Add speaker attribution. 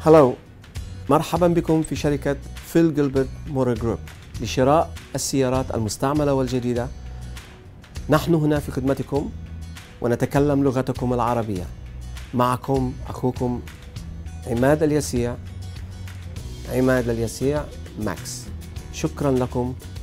Speaker 1: هلو، مرحبا بكم في شركة فيل جيلبرت موتور جروب لشراء السيارات المستعملة والجديدة. نحن هنا في خدمتكم ونتكلم لغتكم العربية. معكم أخوكم عماد اليسيع، عماد اليسيع ماكس. شكرا لكم.